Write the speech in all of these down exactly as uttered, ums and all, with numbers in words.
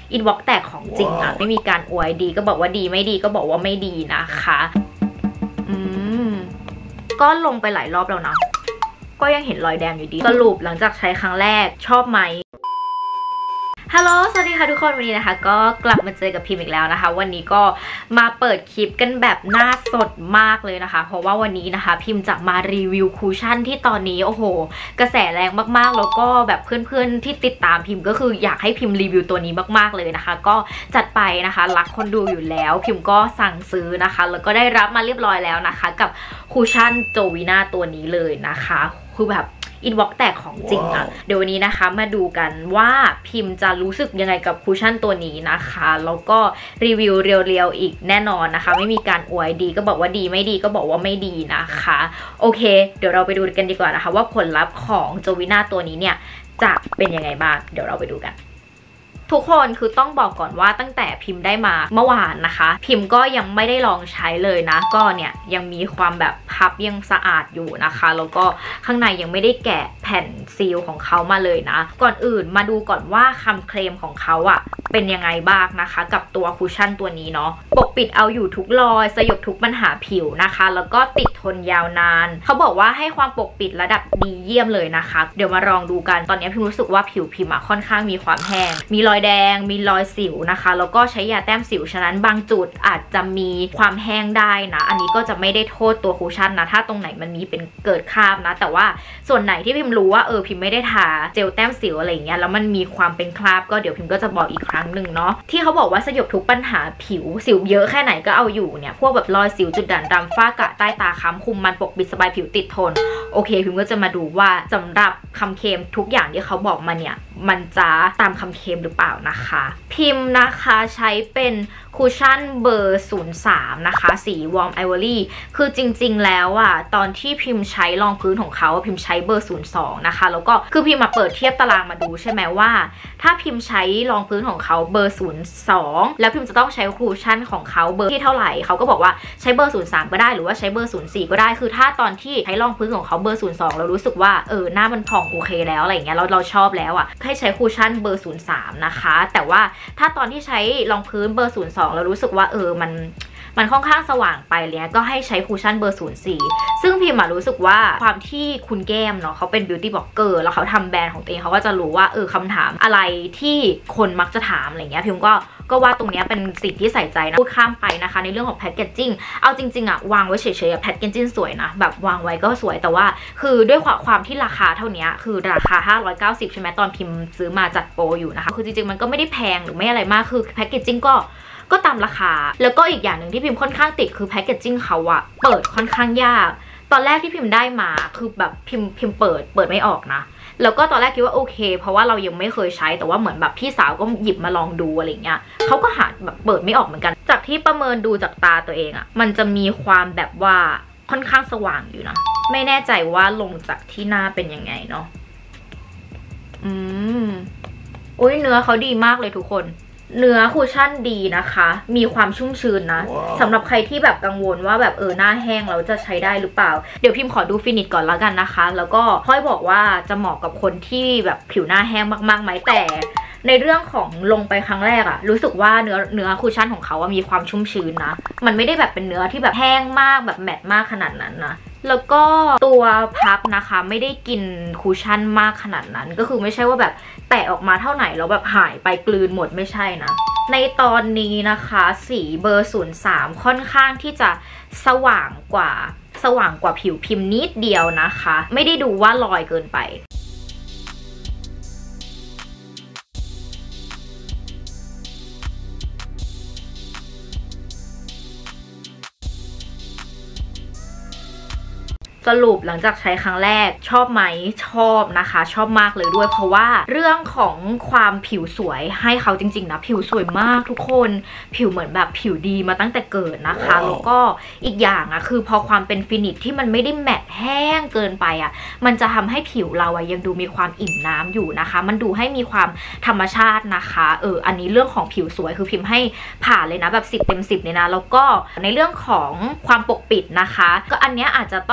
อินบ็อกซ์แตกของจริงอะไม่มีการอวยดีก็บอกว่าดีไม่ดีก็บอกว่าไม่ดีนะคะอืมก็ลงไปหลายรอบแล้วนะก็ยังเห็นรอยแดงอยู่ดีสรุปหลังจากใช้ครั้งแรกชอบไหมฮัลโหลสวัสดีค่ะทุกคนวันนี้นะคะก็กลับมาเจอกับพิมพ์อีกแล้วนะคะวันนี้ก็มาเปิดคลิปกันแบบหน้าสดมากเลยนะคะเพราะว่าวันนี้นะคะพิมพ์จะมารีวิวคูชั่นที่ตอนนี้โอ้โหกระแสแรงมากๆแล้วก็แบบเพื่อนๆที่ติดตามพิมพ์ก็คืออยากให้พิมพ์รีวิวตัวนี้มากๆเลยนะคะก็จัดไปนะคะรักคนดูอยู่แล้วพิมพ์ก็สั่งซื้อนะคะแล้วก็ได้รับมาเรียบร้อยแล้วนะคะกับคูชั่นโจวีน่าตัวนี้เลยนะคะคือแบบอินบ็อกซ์แตกของจริงอ่ะ wow. เดี๋ยววันนี้นะคะมาดูกันว่าพิมพ์จะรู้สึกยังไงกับคูชั่นตัวนี้นะคะแล้วก็รีวิวเรียวๆอีกแน่นอนนะคะไม่มีการอวยดีก็บอกว่าดีไม่ดีก็บอกว่าไม่ดีนะคะโอเคเดี๋ยวเราไปดูกันดีกว่านะคะว่าผลลัพธ์ของโจวีน่าตัวนี้เนี่ยจะเป็นยังไงบ้างเดี๋ยวเราไปดูกันทุกคนคือต้องบอกก่อนว่าตั้งแต่พิมพ์ได้มาเมื่อวานนะคะพิมพ์ก็ยังไม่ได้ลองใช้เลยนะก็เนี่ยยังมีความแบบพับยังสะอาดอยู่นะคะแล้วก็ข้างในยังไม่ได้แกะแผ่นซีลของเขามาเลยนะก่อนอื่นมาดูก่อนว่าคำเคลมของเขาอะเป็นยังไงบ้างนะคะกับตัวคุชชั่นตัวนี้เนาะปกปิดเอาอยู่ทุกรอยสยบทุกปัญหาผิวนะคะแล้วก็ติดทนยาวนานเขาบอกว่าให้ความปกปิดระดับดีเยี่ยมเลยนะคะเดี๋ยวมาลองดูกันตอนนี้พิมรู้สึกว่าผิวพิมอะค่อนข้างมีความแห้งมีรอยแดงมีรอยสิวนะคะแล้วก็ใช้ยาแต้มสิวฉะนั้นบางจุดอาจจะมีความแห้งได้นะอันนี้ก็จะไม่ได้โทษตัวคุชชั่นนะถ้าตรงไหนมันมีเป็นเกิดคราบนะแต่ว่าส่วนไหนที่พิมรู้ว่าเออพิมไม่ได้ทาเจลแต้มสิวอะไรอย่างเงี้ยแล้วมันมีความเป็นคราบก็เดี๋ยวพิมก็จะบอกอีกครั้งหนึ่งเนาะที่เขาบอกว่าสยบทุกปัญหาผิวสิวเยอะแค่ไหนก็เอาอยู่เนี่ยพวกแบบรอยสิวจุดด่างดำฝ้ากระใต้ตาค้ำคุมมันปกปิดสบายผิวติดทนโอเคพิมก็จะมาดูว่าสำหรับคำเคลมทุกอย่างที่เขาบอกมาเนี่ยมันจะตามคำเคลมหรือเปล่านะคะพิมพ์นะคะใช้เป็นคูชั่นเบอร์ศูนย์สามนะคะสีวอร์มไอวอรี่คือจริงๆแล้วอ่ะตอนที่พิมพ์ใช้รองพื้นของเขาพิมพ์ใช้เบอร์ศูนย์สองนะคะแล้วก็คือพิมพ์มาเปิดเทียบตารางมาดูใช่ไหมว่าถ้าพิมพ์ใช้รองพื้นของเขาเบอร์ศูนย์สองแล้วพิมพ์จะต้องใช้คูชั่นของเขาเบอร์ที่เท่าไหร่เขาก็บอกว่าใช้เบอร์ศูนย์สามก็ได้หรือว่าใช้เบอร์ศูนย์สี่ก็ได้คือถ้าตอนที่ใช้รองพื้นของเขาเบอร์ศูนย์สองเรารู้สึกว่าเออหน้ามันผ่องโอเคแล้วอะไรอย่างเงี้ยเราเราชอบแล้วอ่ะให้ใช้คูชั่นเบอร์ศูนย์สามนะคะแต่ว่าถ้าตอนที่ใช้รองพื้นเบอร์ศูนย์สองเรารู้สึกว่าเออมันมันค่อนข้างสว่างไปเลยก็ให้ใช้คูชั่นเบอร์ศูนย์สี่ซึ่งพิมรู้สึกว่าความที่คุณแก้มเนาะเขาเป็นบิวตี้บล็อกเกอร์แล้วเขาทำแบรนด์ของตัวเองเขาก็จะรู้ว่าเออคำถามอะไรที่คนมักจะถามอะไรเงี้ยพิมก็ก็ว่าตรงนี้เป็นสิ่งที่ใส่ใจนะพูดข้ามไปนะคะในเรื่องของแพคเกจจิ้งเอาจริงๆอะวางไว้เฉยๆแพคเกจจิ้งสวยนะแบบวางไว้ก็สวยแต่ว่าคือด้วยความที่ราคาเท่านี้คือราคาห้าร้อยเก้าสิบใช่ไหมตอนพิมพ์ซื้อมาจัดโปรอยู่นะคะคือจริงๆมันก็ไม่ได้แพงหรือไม่อะไรมากคือแพคเกจจิ้งก็ก็ตามราคาแล้วก็อีกอย่างหนึ่งที่พิมพ์ค่อนข้างติดคือแพคเกจจิ้งเขาอะเปิดค่อนข้างยากตอนแรกที่พิมพ์ได้มาคือแบบพิมพ์พิมพ์เปิดเปิดไม่ออกนะแล้วก็ตอนแรกคิดว่าโอเคเพราะว่าเรายังไม่เคยใช้แต่ว่าเหมือนแบบพี่สาวก็หยิบมาลองดูอะไรเงี้ยเขาก็หาแบบเปิดไม่ออกเหมือนกันจากที่ประเมินดูจากตาตัวเองอะมันจะมีความแบบว่าค่อนข้างสว่างอยู่นะไม่แน่ใจว่าลงจากที่หน้าเป็นยังไงเนาะอืมอุ้ยเนื้อเขาดีมากเลยทุกคนเนื้อคูชั่นดีนะคะมีความชุ่มชื้นนะ wow. สำหรับใครที่แบบกังวลว่าแบบเออหน้าแห้งเราจะใช้ได้หรือเปล่าเดี๋ยวพิมพ์ขอดูฟินิชก่อนแล้วกันนะคะแล้วก็ค่อยบอกว่าจะเหมาะกับคนที่แบบผิวหน้าแห้งมากๆไหมแต่ในเรื่องของลงไปครั้งแรกอะรู้สึกว่าเนื้อเนื้อคูชั่นของเขาอะมีความชุ่มชื้นนะมันไม่ได้แบบเป็นเนื้อที่แบบแห้งมากแบบแมตต์มากขนาดนั้นนะแล้วก็ตัวพับนะคะไม่ได้กินคูชั่นมากขนาดนั้นก็คือไม่ใช่ว่าแบบแตะออกมาเท่าไหร่แล้วแบบหายไปกลืนหมดไม่ใช่นะในตอนนี้นะคะสีเบอร์ศูนย์สามค่อนข้างที่จะสว่างกว่าสว่างกว่าผิวพิมพ์นิดเดียวนะคะไม่ได้ดูว่าลอยเกินไป สรุปหลังจากใช้ครั้งแรกชอบไหมชอบนะคะชอบมากเลยด้วยเพราะว่าเรื่องของความผิวสวยให้เขาจริงๆนะผิวสวยมากทุกคนผิวเหมือนแบบผิวดีมาตั้งแต่เกิดนะคะ wow. แล้วก็อีกอย่างอะคือพอความเป็นฟินิชที่มันไม่ได้แมตต์แห้งเกินไปอะมันจะทำให้ผิวเราอะยังดูมีความอิ่มน้ำอยู่นะคะมันดูให้มีความธรรมชาตินะคะเอออันนี้เรื่องของผิวสวยคือพิมพ์ให้ผ่านเลยนะแบบสิบเต็มสิบเลยนะแล้วก็ในเรื่องของความปกปิดนะคะก็อันนี้อาจจะต้อง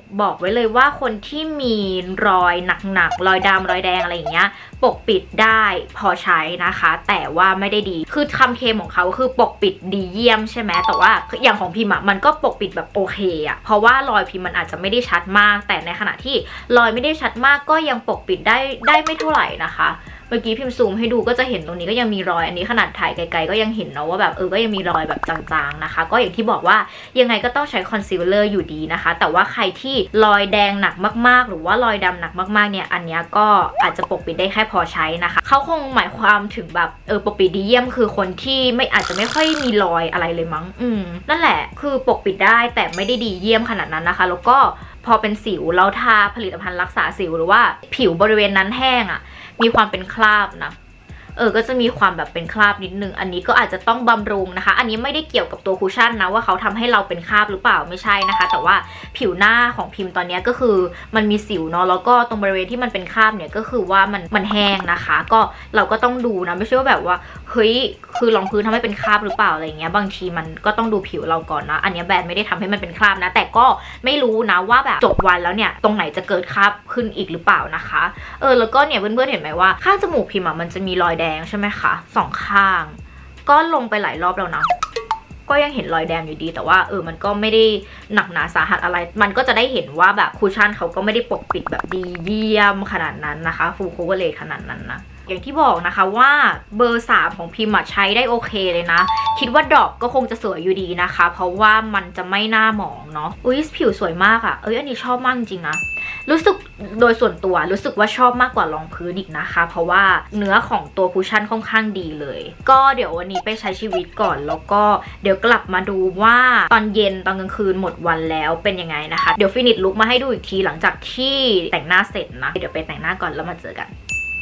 บอกไว้เลยว่าคนที่มีรอยหนักๆรอยดำรอยแดงอะไรอย่างเงี้ยปกปิดได้พอใช้นะคะแต่ว่าไม่ได้ดีคือคำเคลมของเขาคือปกปิดดีเยี่ยมใช่ไหมแต่ว่าอย่างของพิมพ์มันก็ปกปิดแบบโอเคอะเพราะว่ารอยพิมพ์มันอาจจะไม่ได้ชัดมากแต่ในขณะที่รอยไม่ได้ชัดมากก็ยังปกปิดได้ได้ไม่เท่าไหร่นะคะเมื่อกี้พิมพ์ซูมให้ดูก็จะเห็นตรงนี้ก็ยังมีรอยอันนี้ขนาดถ่ายไกลๆก็ยังเห็นเนาะว่าแบบเออก็ยังมีรอยแบบจางๆนะคะก็อย่างที่บอกว่ายังไงก็ต้องใช้คอนซีลเลอร์อยู่ดีนะคะแต่ว่าใครที่รอยแดงหนักมากๆหรือว่ารอยดำหนักมากๆเนี่ยอันนี้ก็อาจจะปกปิดได้แค่พอใช้นะคะเขาคงหมายความถึงแบบเออปกปิดดีเยี่ยมคือคนที่ไม่อาจจะไม่ค่อยมีรอยอะไรเลยมั้งอืมนั่นแหละคือปกปิดได้แต่ไม่ได้ดีเยี่ยมขนาดนั้นนะคะแล้วก็พอเป็นสิวแล้วทาผลิตภัณฑ์รักษาสิวหรือว่าผิวบริเวณนั้นแห้งอะมีความเป็นคราบนะเออก็จะมีความแบบเป็นคราบนิดนึงอันนี้ก็อาจจะต้องบำรุงนะคะอันนี้ไม่ได้เกี่ยวกับตัวคุชชั่นนะว่าเขาทำให้เราเป็นคราบหรือเปล่าไม่ใช่นะคะแต่ว่าผิวหน้าของพิมพ์ตอนนี้ก็คือมันมีสิวเนาะแล้วก็ตรงบริเวณที่มันเป็นคราบเนี่ยก็คือว่ามันมันแห้งนะคะก็เราก็ต้องดูนะไม่ใช่ว่าแบบว่าเฮ้ยคือรองพื้นทำให้เป็นคราบหรือเปล่าอะไรเงี้ยบางทีมันก็ต้องดูผิวเราก่อนนะอันนี้แบรนด์ไม่ได้ทำให้มันเป็นคราบนะแต่ก็ไม่รู้นะว่าแบบจบวันแล้วเนี่ยตรงไหนจะเกิดคราบขึ้นอีกหรือเปล่านะคะเออแล้วก็เนี่ยเพื่อนๆเห็นไหมว่าข้างจมูกพิมพ์มันจะมีรอยแดงใช่ไหมคะสองข้างก็ลงไปหลายรอบแล้วนะก็ยังเห็นรอยแดงอยู่ดีแต่ว่าเออมันก็ไม่ได้หนักหนาสาหัสอะไรมันก็จะได้เห็นว่าแบบคุชชั่นเขาก็ไม่ได้ปกปิดแบบดีเยี่ยมขนาดนั้นนะคะฟูลโคเวอร์เลขนาดนั้นนะอย่างที่บอกนะคะว่าเบอร์สามของพิมพ์ใช้ได้โอเคเลยนะคิดว่าดอกก็คงจะสวยอยู่ดีนะคะเพราะว่ามันจะไม่หน้าหมองเนาะอุ้ยผิวสวยมากอะ่ะเอ้ยอันนี้ชอบมากจริงนะรู้สึกโดยส่วนตัวรู้สึกว่าชอบมากกว่ารองพื้นอีกนะคะเพราะว่าเนื้อของตัวคุชชั่นค่อนข้างดีเลยก็เดี๋ยววันนี้ไปใช้ชีวิตก่อนแล้วก็เดี๋ยวกลับมาดูว่าตอนเย็นตอนกลางคืนหมดวันแล้วเป็นยังไงนะคะเดี๋ยวฟินิชลุคมาให้ดูอีกทีหลังจากที่แต่งหน้าเสร็จนะเดี๋ยวไปแต่งหน้าก่อนแล้วมาเจอกัน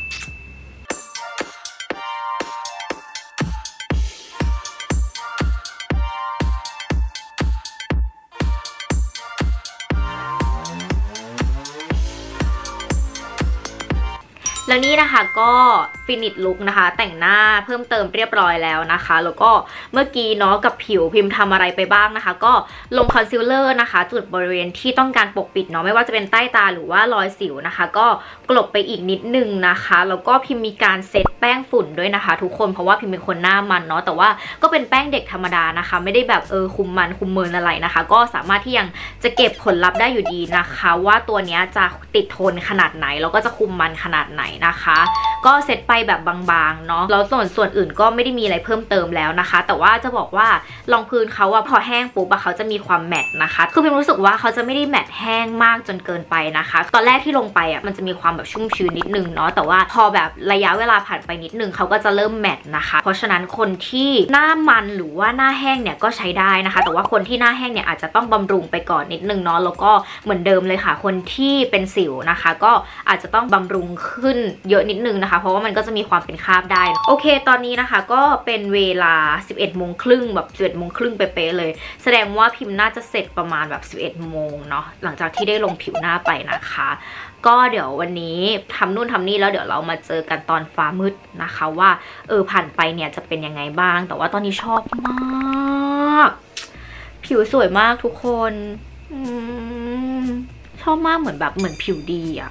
แล้วนี่นะคะก็ฟินิชลุคนะคะแต่งหน้าเพิ่มเติมเรียบร้อยแล้วนะคะแล้วก็เมื่อกี้เนาะกับผิวพิมพ์ทำอะไรไปบ้างนะคะก็ลงคอนซีลเลอร์นะคะจุดบริเวณที่ต้องการปกปิดเนาะไม่ว่าจะเป็นใต้ตาหรือว่ารอยสิวนะคะก็กลบไปอีกนิดนึงนะคะแล้วก็พิมพ์มีการเซตแป้งฝุ่นด้วยนะคะทุกคนเพราะว่าพิมพ์เป็นคนหน้ามันเนาะแต่ว่าก็เป็นแป้งเด็กธรรมดานะคะไม่ได้แบบเออคุมมันคุมเมินอะไรนะคะก็สามารถที่ยังจะเก็บผลลัพธ์ได้อยู่ดีนะคะว่าตัวนี้จะติดทนขนาดไหนแล้วก็จะคุมมันขนาดไหนนะคะก็เซตไปแบบบางๆเนาะแล้วส่วนส่วนอื่นก็ไม่ได้มีอะไรเพิ่มเติมแล้วนะคะแต่ว่าจะบอกว่ารองพื้นเขาอะพอแห้งปุ๊บอะเขาจะมีความแมตต์นะคะคือพิมรู้สึกว่าเขาจะไม่ได้แมตต์แห้งมากจนเกินไปนะคะตอนแรกที่ลงไปอะมันจะมีความแบบชุ่มชื้นนิดนึงเนาะแต่ว่าพอแบบระยะเวลาผ่านไปนิดนึงเขาก็จะเริ่มแมตต์นะคะเพราะฉะนั้นคนที่หน้ามันหรือว่าหน้าแห้งเนี่ยก็ใช้ได้นะคะแต่ว่าคนที่หน้าแห้งเนี่ยอาจจะต้องบำรุงไปก่อนนิดนึงเนาะแล้วก็เหมือนเดิมเลยค่ะคนที่เป็นสิวนะคะก็อาจจะต้องบำรุงขึ้นเยอะนิดนึงนะคะเพราะว่ามันก็จะมีความเป็นคราบได้โอเคตอนนี้นะคะก็เป็นเวลา สิบเอ็ดโมงครึ่งแบบ สิบเอ็ดโมงครึ่งเป๊ะๆเลยแสดงว่าพิมพ์น่าจะเสร็จประมาณแบบ สิบเอ็ดโมงเนาะหลังจากที่ได้ลงผิวหน้าไปนะคะก็เดี๋ยววันนี้ทำนู่นทำนี่แล้วเดี๋ยวเรามาเจอกันตอนฟ้ามืดนะคะว่าเออผ่านไปเนี่ยจะเป็นยังไงบ้างแต่ว่าตอนนี้ชอบมากผิวสวยมากทุกคนอชอบมากเหมือนแบบเหมือนผิวดีอะ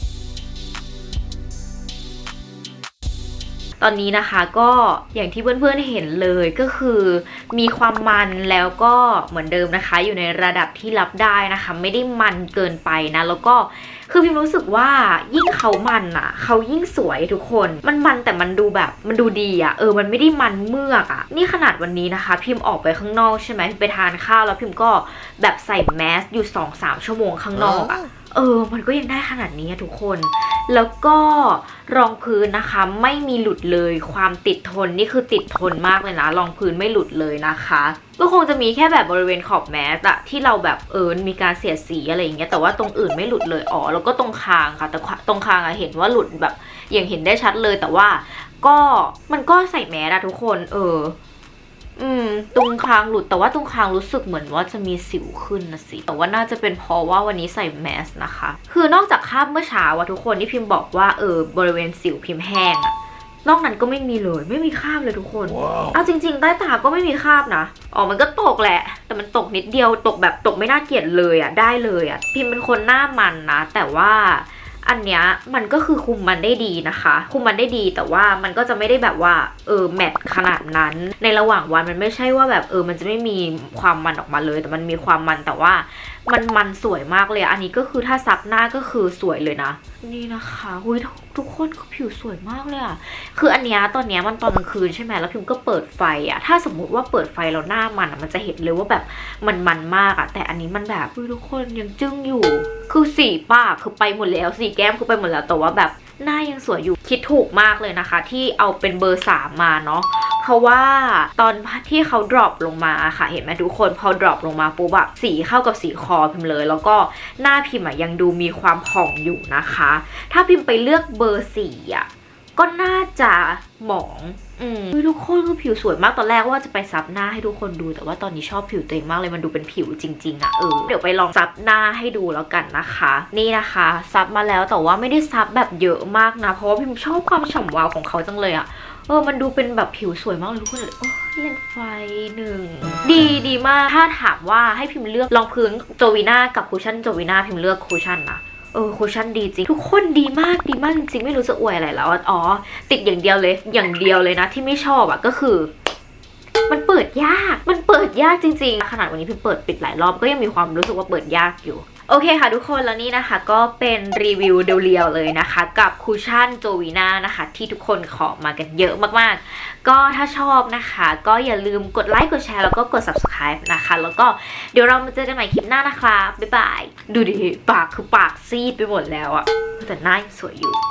ตอนนี้นะคะก็อย่างที่เพื่อนๆเห็นเลยก็คือมีความมันแล้วก็เหมือนเดิมนะคะอยู่ในระดับที่รับได้นะคะไม่ได้มันเกินไปนะแล้วก็คือพิมรู้สึกว่ายิ่งเขามันอ่ะเขายิ่งสวยทุกคนมันมันแต่มันดูแบบมันดูดีอ่ะเออมันไม่ได้มันเมือกอ่ะนี่ขนาดวันนี้นะคะพิมออกไปข้างนอกใช่ไหมไปทานข้าวแล้วพิมก็แบบใส่แมสอยู่ สองสาม ชั่วโมงข้างนอกอ่ะเออมันก็ยังได้ขนาดนี้ทุกคนแล้วก็รองพื้นนะคะไม่มีหลุดเลยความติดทนนี่คือติดทนมากเลยนะรองพื้นไม่หลุดเลยนะคะก็คงจะมีแค่แบบบริเวณขอบแมสอะที่เราแบบเออมีการเสียดสีอะไรอย่างเงี้ยแต่ว่าตรงอื่นไม่หลุดเลยอ๋อแล้วก็ตรงคางค่ะแต่ตรงคางอะเห็นว่าหลุดแบบอย่างเห็นได้ชัดเลยแต่ว่าก็มันก็ใส่แมสอะทุกคนเอออืมตรงคางหลุดแต่ว่าตรงคางรู้สึกเหมือนว่าจะมีสิวขึ้นนะสิแต่ว่าน่าจะเป็นเพราะว่าวันนี้ใส่แมสนะคะคือนอกจากคราบเมื่อเช้าอะทุกคนที่พิมพ์บอกว่าเออบริเวณสิวพิมพ์แห้งอะนอกนั้นก็ไม่มีเลยไม่มีคราบเลยทุกคน wow. เอาจริงๆใต้ตาก็ไม่มีคราบนะอ๋อมันก็ตกแหละแต่มันตกนิดเดียวตกแบบตกไม่น่าเกลียดเลยอ่ะได้เลยอ่ะพิมเป็นคนหน้ามันนะแต่ว่าอันเนี้ยมันก็คือคุมมันได้ดีนะคะคุมมันได้ดีแต่ว่ามันก็จะไม่ได้แบบว่าเออแมทขนาดนั้นในระหว่างวันมันไม่ใช่ว่าแบบเออมันจะไม่มีความมันออกมาเลยแต่มันมีความมันแต่ว่ามันมันสวยมากเลยอันนี้ก็คือถ้าซับหน้าก็คือสวยเลยนะนี่นะคะอุ้ยทุกคนผิวสวยมากเลยอะคืออันเนี้ยตอนเนี้ยมันตอนกลางคืนใช่ไหมแล้วพิมก็เปิดไฟอะถ้าสมมุติว่าเปิดไฟแล้วหน้ามันอะมันจะเห็นเลยว่าแบบมันมันมากอะแต่อันนี้มันแบบทุกคนยังจึ้งอยู่คือสีปากคือไปหมดแล้วสีแก้มคือไปหมดแล้วแต่ว่าแบบหน้ายังสวยอยู่คิดถูกมากเลยนะคะที่เอาเป็นเบอร์สามมาเนาะเพราะว่าตอนที่เขาดรอปลงมาค่ะเห็นไหมทุกคนพอดรอปลงมาปุ๊บแบบสีเข้ากับสีคอพิมเลยแล้วก็หน้าพิมอะยังดูมีความผ่องอยู่นะคะถ้าพิมไปเลือกเบอร์สี่อะก็น่าจะหมองอืมทุกคนคือผิวสวยมากตอนแรกว่าจะไปซับหน้าให้ทุกคนดูแต่ว่าตอนนี้ชอบผิวตัวเองมากเลยมันดูเป็นผิวจริงๆอะเออเดี๋ยวไปลองซับหน้าให้ดูแล้วกันนะคะนี่นะคะซับมาแล้วแต่ว่าไม่ได้ซับแบบเยอะมากนะเพราะว่าพิมชอบความฉ่ำวาวของเขาจังเลยอะเออมันดูเป็นแบบผิวสวยมากเลยทุกคนเลยโอ้เล่นไฟหนึ่งดีดีมากถ้าถามว่าให้พิมเลือกรองพื้นโจวีน่ากับคุชชั่นโจวีน่าพิมเลือกคุชชั่นนะเออคุชชั่นดีจริงทุกคนดีมากดีมากจริงๆไม่รู้จะอวยอะไรแล้วอ๋อติดอย่างเดียวเลยอย่างเดียวเลยนะที่ไม่ชอบอะก็คือมันเปิดยากมันเปิดยากจริงๆขนาดวันนี้พิมเปิดปิดหลายรอบก็ยังมีความรู้สึกว่าเปิดยากอยู่โอเคค่ะทุกคนแล้วนี่นะคะก็เป็นรีวิวเรียวๆเลยนะคะกับคุชชั่นโจวีน่านะคะที่ทุกคนขอมากันเยอะมากๆก็ถ้าชอบนะคะก็อย่าลืมกดไลค์กดแชร์แล้วก็กด ซับสไครบ์ นะคะแล้วก็เดี๋ยวเรามาเจอกันใหม่คลิปหน้านะคะบ๊ายบายดูดิปากคือปากซีดไปหมดแล้วอะแต่หน้ายังสวยอยู่